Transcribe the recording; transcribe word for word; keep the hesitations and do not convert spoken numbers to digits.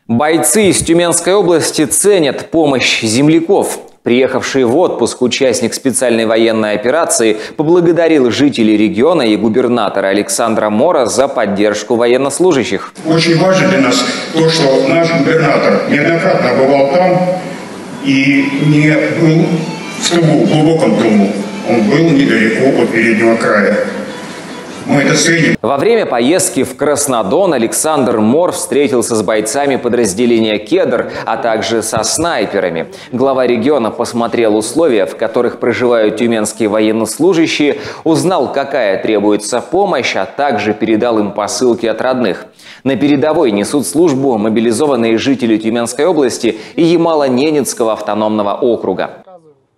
Бойцы из Тюменской области ценят помощь земляков. Приехавший в отпуск участник специальной военной операции поблагодарил жителей региона и губернатора Александра Мора за поддержку военнослужащих. Очень важно для нас то, что наш губернатор неоднократно бывал там и не был в трубу, в глубоком трубу. Он был недалеко от переднего края. Мы это ценим. Во время поездки в Краснодон Александр Мор встретился с бойцами подразделения «Кедр», а также со снайперами. Глава региона посмотрел условия, в которых проживают тюменские военнослужащие, узнал, какая требуется помощь, а также передал им посылки от родных. На передовой несут службу мобилизованные жители Тюменской области и Ямало-Ненецкого автономного округа.